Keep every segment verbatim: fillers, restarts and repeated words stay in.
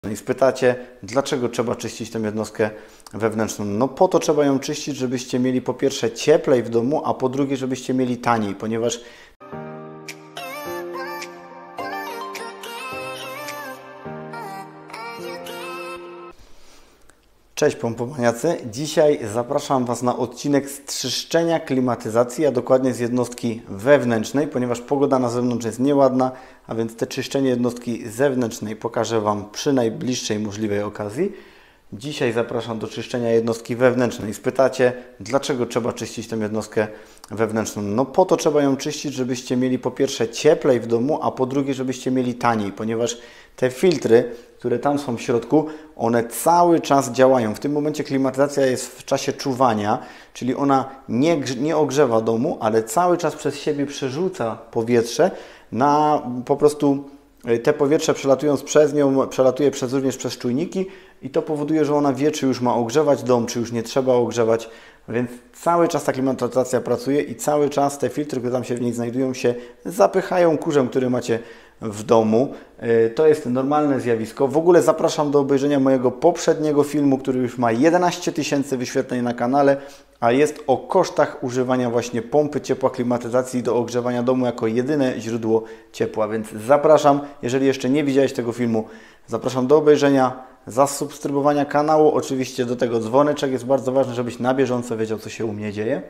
I spytacie, dlaczego trzeba czyścić tę jednostkę wewnętrzną? No po to trzeba ją czyścić, żebyście mieli po pierwsze cieplej w domu, a po drugie, żebyście mieli taniej, ponieważ Cześć pompomaniacy, dzisiaj zapraszam Was na odcinek z czyszczenia klimatyzacji, a dokładnie z jednostki wewnętrznej, ponieważ pogoda na zewnątrz jest nieładna, a więc te czyszczenie jednostki zewnętrznej pokażę Wam przy najbliższej możliwej okazji. Dzisiaj zapraszam do czyszczenia jednostki wewnętrznej. Spytacie, dlaczego trzeba czyścić tę jednostkę wewnętrzną? No po to trzeba ją czyścić, żebyście mieli po pierwsze cieplej w domu, a po drugie, żebyście mieli taniej, ponieważ te filtry, które tam są w środku, one cały czas działają. W tym momencie klimatyzacja jest w czasie czuwania, czyli ona nie, nie ogrzewa domu, ale cały czas przez siebie przerzuca powietrze na po prostu te powietrze przelatując przez nią, przelatuje przez, również przez czujniki i to powoduje, że ona wie, czy już ma ogrzewać dom, czy już nie trzeba ogrzewać, więc cały czas ta klimatyzacja pracuje i cały czas te filtry, które tam się w niej znajdują, się zapychają kurzem, który macie w domu. To jest normalne zjawisko. W ogóle zapraszam do obejrzenia mojego poprzedniego filmu, który już ma jedenaście tysięcy wyświetleń na kanale, a jest o kosztach używania właśnie pompy ciepła klimatyzacji do ogrzewania domu jako jedyne źródło ciepła, więc zapraszam, jeżeli jeszcze nie widziałeś tego filmu, zapraszam do obejrzenia, zasubskrybowania kanału, oczywiście do tego dzwoneczek jest bardzo ważny, żebyś na bieżąco wiedział, co się u mnie dzieje.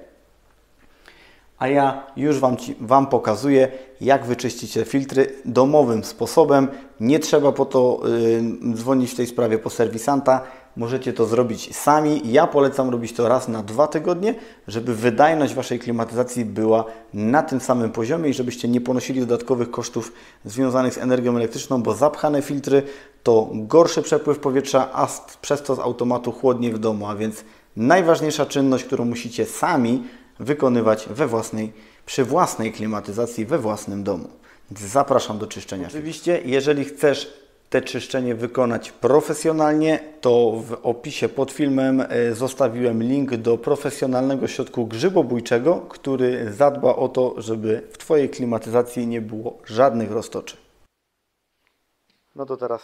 A ja już Wam, ci, Wam pokazuję, jak wyczyścić te filtry domowym sposobem. Nie trzeba po to yy, dzwonić w tej sprawie po serwisanta. Możecie to zrobić sami. Ja polecam robić to raz na dwa tygodnie, żeby wydajność Waszej klimatyzacji była na tym samym poziomie i żebyście nie ponosili dodatkowych kosztów związanych z energią elektryczną, bo zapchane filtry to gorszy przepływ powietrza, a przez to z automatu chłodniej w domu. A więc najważniejsza czynność, którą musicie sami wykonywać we własnej, przy własnej klimatyzacji we własnym domu. Więc zapraszam do czyszczenia. Oczywiście, jeżeli chcesz te czyszczenie wykonać profesjonalnie, to w opisie pod filmem zostawiłem link do profesjonalnego środku grzybobójczego, który zadba o to, żeby w Twojej klimatyzacji nie było żadnych roztoczy. No to teraz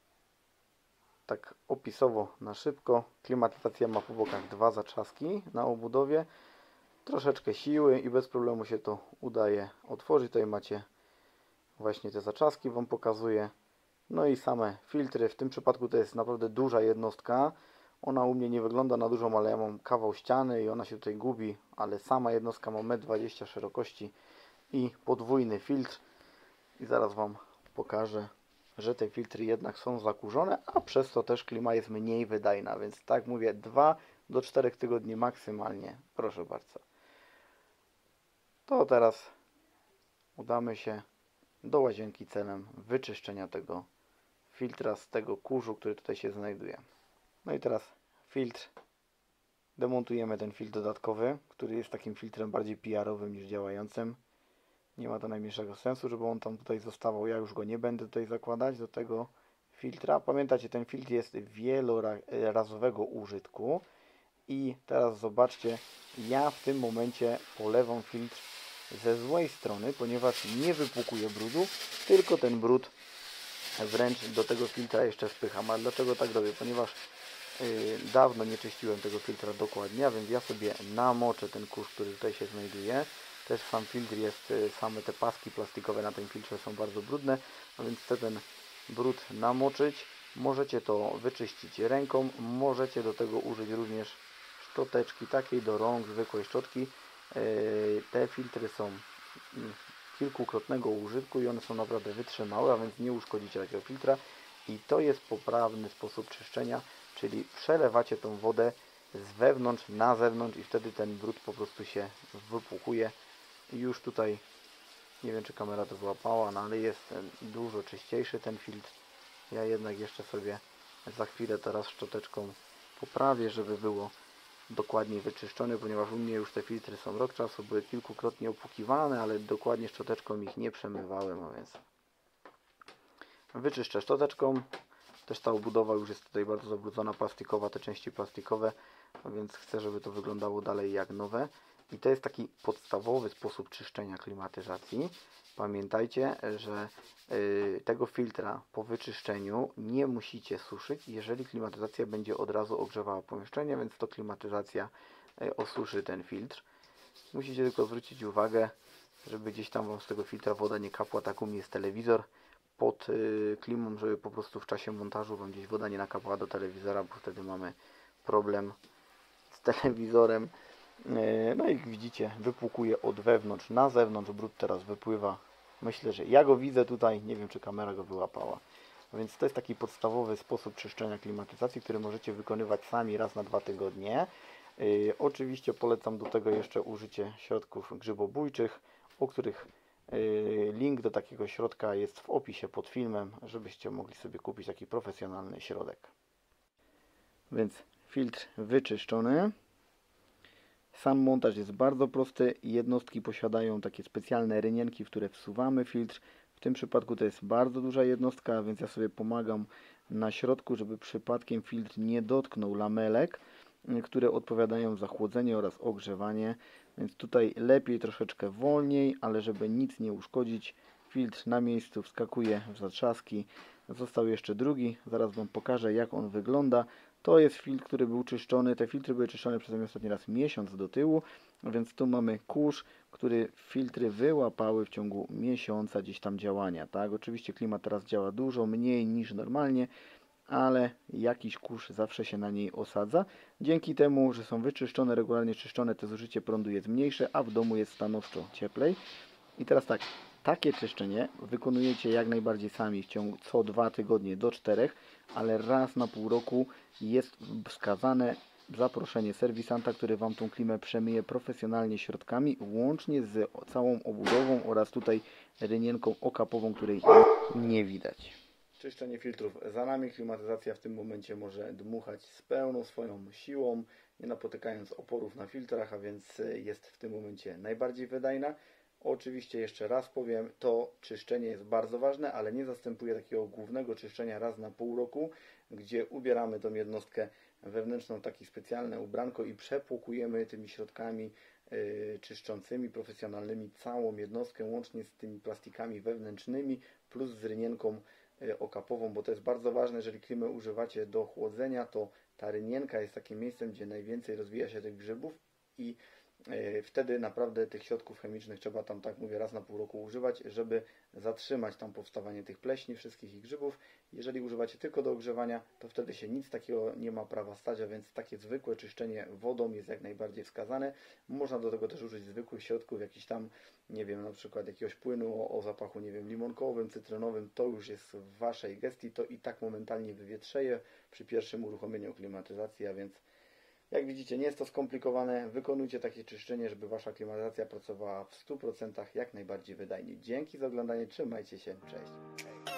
tak opisowo na szybko. Klimatyzacja ma po bokach dwa zatrzaski na obudowie. Troszeczkę siły i bez problemu się to udaje otworzyć. Tutaj macie właśnie te zatrzaski, Wam pokazuję. No i same filtry. W tym przypadku to jest naprawdę duża jednostka. Ona u mnie nie wygląda na dużą, ale ja mam kawał ściany i ona się tutaj gubi. Ale sama jednostka ma metr dwadzieścia szerokości i podwójny filtr. I zaraz Wam pokażę, że te filtry jednak są zakurzone, a przez to też klima jest mniej wydajna. Więc tak mówię, dwa do czterech tygodni maksymalnie. Proszę bardzo. To teraz udamy się do łazienki celem wyczyszczenia tego filtra z tego kurzu, który tutaj się znajduje. No i teraz filtr. Demontujemy ten filtr dodatkowy, który jest takim filtrem bardziej P R-owym niż działającym. Nie ma to najmniejszego sensu, żeby on tam tutaj zostawał. Ja już go nie będę tutaj zakładać do tego filtra. Pamiętajcie, ten filtr jest wielorazowego użytku. I teraz zobaczcie, ja w tym momencie polewam filtr ze złej strony, ponieważ nie wypłukuje brudu, tylko ten brud wręcz do tego filtra jeszcze wpycham. A dlaczego tak robię? Ponieważ yy, dawno nie czyściłem tego filtra dokładnie, a więc ja sobie namoczę ten kurz, który tutaj się znajduje. Też sam filtr jest, yy, same te paski plastikowe na tym filtrze są bardzo brudne, a więc chcę ten brud namoczyć. Możecie to wyczyścić ręką, możecie do tego użyć również szczoteczki takiej do rąk, zwykłej szczotki. Te filtry są kilkukrotnego użytku i one są naprawdę wytrzymałe, a więc nie uszkodzicie takiego filtra. I to jest poprawny sposób czyszczenia, czyli przelewacie tą wodę z wewnątrz na zewnątrz i wtedy ten brud po prostu się wypłukuje. I już tutaj, nie wiem czy kamera to złapała, no ale jest dużo czyściejszy ten filtr. Ja jednak jeszcze sobie za chwilę teraz szczoteczką poprawię, żeby było dokładnie wyczyszczony, ponieważ u mnie już te filtry są rok czasu, były kilkukrotnie opłukiwane, ale dokładnie szczoteczką ich nie przemywałem, a więc wyczyszczę szczoteczką. Też ta obudowa już jest tutaj bardzo zabrudzona, plastikowa, te części plastikowe, a więc chcę, żeby to wyglądało dalej jak nowe. I to jest taki podstawowy sposób czyszczenia klimatyzacji. Pamiętajcie, że y, tego filtra po wyczyszczeniu nie musicie suszyć, jeżeli klimatyzacja będzie od razu ogrzewała pomieszczenie, więc to klimatyzacja y, osuszy ten filtr. Musicie tylko zwrócić uwagę, żeby gdzieś tam Wam z tego filtra woda nie kapła. Tak u mnie jest telewizor pod y, klimą, żeby po prostu w czasie montażu Wam gdzieś woda nie nakapała do telewizora, bo wtedy mamy problem z telewizorem. No i jak widzicie, wypłukuje od wewnątrz na zewnątrz, brud teraz wypływa. Myślę, że ja go widzę tutaj, nie wiem czy kamera go wyłapała. A więc to jest taki podstawowy sposób czyszczenia klimatyzacji, który możecie wykonywać sami raz na dwa tygodnie. Yy, oczywiście polecam do tego jeszcze użycie środków grzybobójczych, o których yy, link do takiego środka jest w opisie pod filmem, żebyście mogli sobie kupić taki profesjonalny środek. Więc filtr wyczyszczony. Sam montaż jest bardzo prosty. Jednostki posiadają takie specjalne rynienki, w które wsuwamy filtr. W tym przypadku to jest bardzo duża jednostka, więc ja sobie pomagam na środku, żeby przypadkiem filtr nie dotknął lamelek, które odpowiadają za chłodzenie oraz ogrzewanie. Więc tutaj lepiej troszeczkę wolniej, ale żeby nic nie uszkodzić, filtr na miejscu wskakuje w zatrzaski. Został jeszcze drugi, zaraz Wam pokażę, jak on wygląda. To jest filtr, który był czyszczony. Te filtry były czyszczone przeze mnie ostatni raz miesiąc do tyłu, więc tu mamy kurz, który filtry wyłapały w ciągu miesiąca gdzieś tam działania. Tak? Oczywiście klimat teraz działa dużo mniej niż normalnie, ale jakiś kurz zawsze się na niej osadza. Dzięki temu, że są wyczyszczone, regularnie czyszczone, to zużycie prądu jest mniejsze, a w domu jest stanowczo cieplej. I teraz tak, takie czyszczenie wykonujecie jak najbardziej sami w ciągu co dwa tygodnie do czterech, ale raz na pół roku jest wskazane zaproszenie serwisanta, który Wam tą klimę przemyje profesjonalnie środkami, łącznie z całą obudową oraz tutaj rynienką okapową, której nie widać. Czyszczenie filtrów za nami, klimatyzacja w tym momencie może dmuchać z pełną swoją siłą, nie napotykając oporów na filtrach, a więc jest w tym momencie najbardziej wydajna. Oczywiście jeszcze raz powiem, to czyszczenie jest bardzo ważne, ale nie zastępuje takiego głównego czyszczenia raz na pół roku, gdzie ubieramy tą jednostkę wewnętrzną, takie specjalne ubranko i przepłukujemy tymi środkami yy, czyszczącymi, profesjonalnymi całą jednostkę, łącznie z tymi plastikami wewnętrznymi, plus z rynienką yy, okapową, bo to jest bardzo ważne, jeżeli klimę używacie do chłodzenia, to ta rynienka jest takim miejscem, gdzie najwięcej rozwija się tych grzybów i wtedy naprawdę tych środków chemicznych trzeba tam, tak mówię, raz na pół roku używać, żeby zatrzymać tam powstawanie tych pleśni, wszystkich ich grzybów. Jeżeli używacie tylko do ogrzewania, to wtedy się nic takiego nie ma prawa stać, a więc takie zwykłe czyszczenie wodą jest jak najbardziej wskazane. Można do tego też użyć zwykłych środków, jakiś tam, nie wiem, na przykład jakiegoś płynu o, o zapachu, nie wiem, limonkowym, cytrynowym, to już jest w Waszej gestii, to i tak momentalnie wywietrzeje przy pierwszym uruchomieniu klimatyzacji, a więc jak widzicie, nie jest to skomplikowane. Wykonujcie takie czyszczenie, żeby Wasza klimatyzacja pracowała w stu procentach jak najbardziej wydajnie. Dzięki za oglądanie. Trzymajcie się. Cześć.